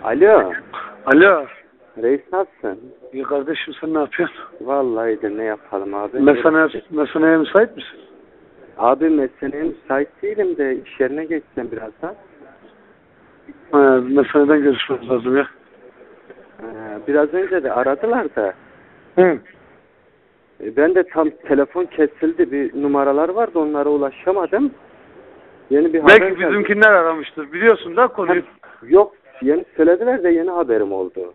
Alo. Alo. Reis nasılsın? İyi kardeşim, sen ne yapıyorsun? Vallahi de ne yapalım abi? Mesaneye müsait misin? Abi meseleye müsait değilim de iş yerine geçeceğim birazdan. Mesaneden görüşmemiz lazım ya. Biraz önce de aradılar da. Hı. Ben de tam telefon kesildi. Bir numaralar vardı, onlara ulaşamadım. Yeni bir haber Belki bizimkiler aramıştır. Biliyorsun da konuyu. Yok, yeni söylediler de yeni haberim oldu.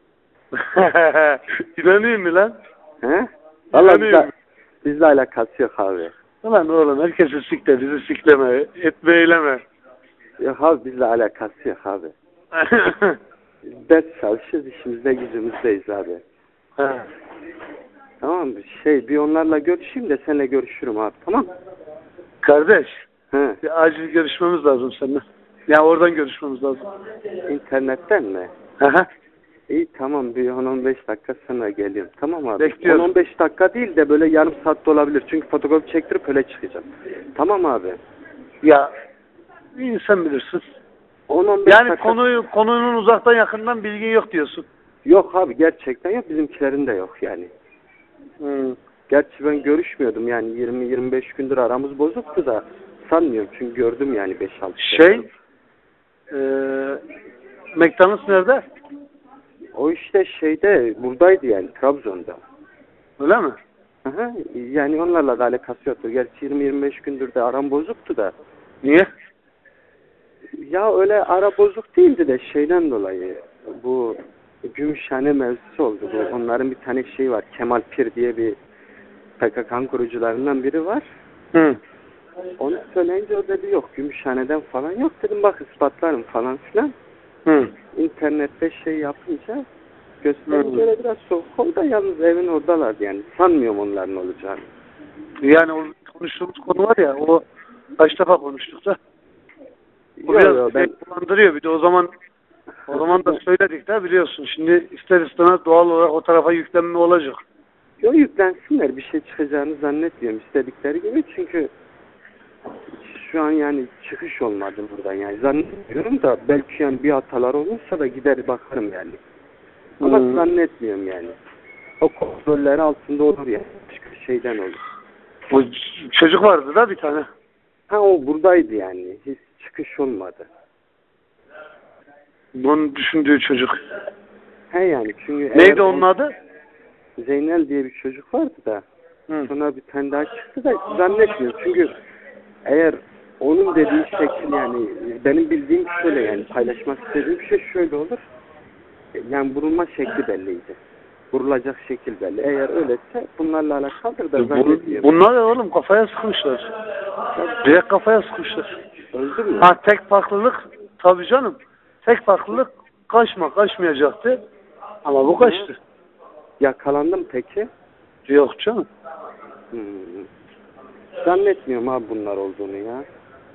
İnanayım mı lan? He? Vallahi bizle alakası yok abi. Ulan oğlum, herkesi sikle, bizi sikleme, etme eyleme. Yok abi, bizle alakası yok abi. Ders çalışıyoruz, işimizde gücümüzdeyiz abi. Tamam mı? Bir onlarla görüşeyim de seninle görüşürüm abi, tamam? Kardeş, He. bir acil görüşmemiz lazım seninle. Ya oradan görüşmemiz lazım. İnternetten mi? Aha. İyi tamam, bir 10-15 dakika sonra geliyorum. Tamam abi. Bekliyorum. 10-15 dakika değil de böyle yarım saat de olabilir. Çünkü fotokopi çektirip öyle çıkacağım. Tamam abi. Ya iyi, sen bilirsin. 10-15 yani dakika... konunun uzaktan yakından bilgin yok diyorsun. Yok abi, gerçekten yok. Bizimkilerin de yok yani. Gerçi ben görüşmüyordum yani 20-25 gündür aramız bozuktu da sanmıyorum çünkü gördüm yani 5-6 McDonald's nerede? O işte buradaydı yani, Trabzon'da. Öyle mi? Aha, yani onlarla da alakası yoktu. Gerçi 20-25 gündür de aram bozuktu da. Niye? Ya öyle ara bozuk değildi de şeyden dolayı. Bu Gümüşhane mevzusu oldu. Onların bir tane var. Kemal Pir diye bir PKK'nın kurucularından biri var. Hı. Onu söyleyince o dedi yok, Gümüşhane'den falan yok. Dedim bak ispatlarım falan filan. Hı. İnternette yapınca gösterince biraz soğuk oldu da yalnız evin oradalardı yani. Sanmıyorum onların olacağını. Yani o konuştuğumuz konu var ya, o kaç defa konuştuk da. Bu biraz bulandırıyor. Bir de o zaman da söyledik de, biliyorsun. Şimdi ister istemez doğal olarak o tarafa yüklenme olacak. Yok, yüklensinler, bir şey çıkacağını zannetmiyorum istedikleri gibi, çünkü şu an yani çıkış olmadı buradan yani zannetmiyorum da, belki yani bir hatalar olursa da gider bakarım yani. Ama zannetmiyorum yani. O kontrolleri altında olur yani. Başka şeyden olur. O çocuk vardı da bir tane. Ha, o buradaydı yani. Hiç çıkış olmadı. Bunun düşündüğü çocuk. He yani çünkü... Neydi onun adı? Zeynel diye bir çocuk vardı da. Sonra bir tane daha çıktı da zannetmiyorum. Çünkü eğer onun dediği şekil yani, benim bildiğim şöyle yani, paylaşmak istediğim şey şöyle olur. Yani vurulma şekli belliydi. Vurulacak şekil belli. Eğer öyleyse bunlarla alakalıdır da zannetmiyorum. Bunlar ya oğlum, kafaya sıkmışlar. Direkt kafaya sıkmışlar. Öldü mü? Ha, tek farklılık tabii canım. Tek farklılık kaçmayacaktı. Ama bu kaçtı. Yakalandı mı peki? Yok canım. Zannetmiyorum abi bunlar olduğunu ya.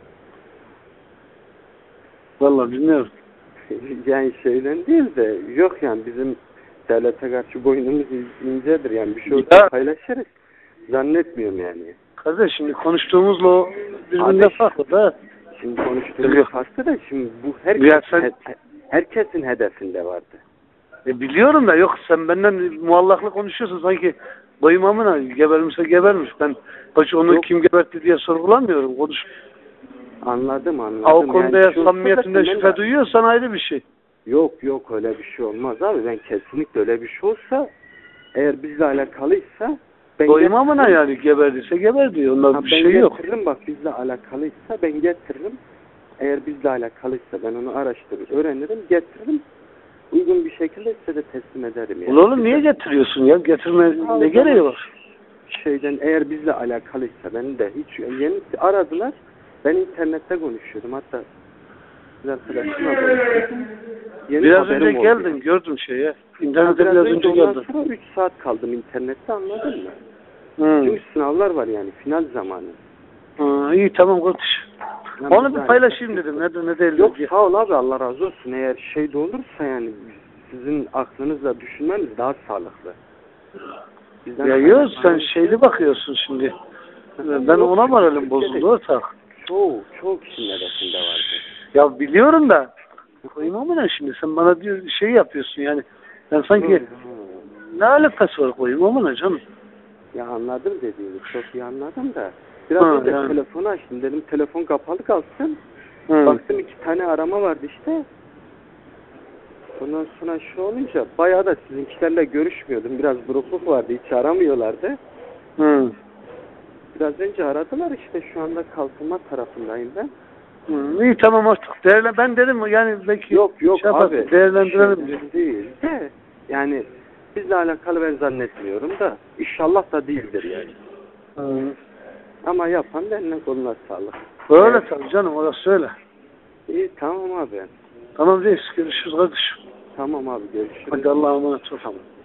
Vallahi bilmiyorum. Yani şeyden değil de, yok yani bizim devlete karşı boynumuz incedir yani, bir şey olsa paylaşırız. Zannetmiyorum yani. Kardeş, şimdi konuştuğumuzla o birbirine farklı da. Şimdi konuştuğumuz farklı da, şimdi bu herkesin hedefinde vardı. Biliyorum da, yok sen benden muallaklı konuşuyorsun sanki doymamına, gebermişse gebermiş. Ben onu kim gebertti diye sorgulamıyorum. Konuş. Anladım. O konuda yani, samimiyetinden şüphe duyuyorsan ayrı bir şey. Yok öyle bir şey olmaz abi. Ben kesinlikle öyle bir şey olsa, eğer bizle alakalıysa doymamına yani, geberdiyse geberdi. Ondan bir şey yok. Bak bizle alakalıysa ben getiririm. Eğer bizle alakalıysa ben onu araştırır, öğrenirim, getiririm. Uygun bir şekilde size de teslim ederim yani. Oğlum niye getiriyorsun ya? Getirme ne gereği var? Eğer bizle alakalıysa, beni de hiç yeni aradılar. Ben internette konuşuyordum. Hatta bir arkadaşımla konuşuyordum. Biraz önce geldin, gördüm İnternette biraz önce geldin. Sonra 3 saat kaldım internette, anladın mı? Çünkü sınavlar var yani, final zamanı. İyi tamam kardeş. Yani onu bir paylaşayım dedim. Ne değil. Yok sağ ol abi, Allah razı olsun. Eğer de olursa yani, sizin aklınızla düşünmeniz daha sağlıklı. Ya yok, sen şeyli bakıyorsun şimdi. Ben ona moralim bozuldu ortak. Çoğu kişinin hedefinde vardı. Ya biliyorum da koyayım ama ne şimdi sen bana diyor şey yapıyorsun yani. Ben sanki ne alakası var koyayım ama ne canım. Ya anladım dediğini. Çok iyi anladım da. Biraz önce yani telefonu açtım. Dedim telefon kapalı kalsın. Baktım 2 tane arama vardı işte. Ondan sonra şu olunca bayağı da sizinkilerle görüşmüyordum. Biraz burukluk vardı. Hiç aramıyorlardı. Biraz önce aradılar işte. Şu anda kalkınma tarafındayım ben. İyi tamam artık. Ben dedim yani belki yok şey abi. Değerlendirelim diye. Değil de yani bizle alakalı ben zannetmiyorum da inşallah da değildir yani. Ama yapan da eline koluna sağlık. Öyle yani, tabii canım orası öyle. İyi tamam abi. Tamam reis görüşürüz kardeşim. Tamam abi görüşürüz. Hadi Allah'a emanet ol. Tamam.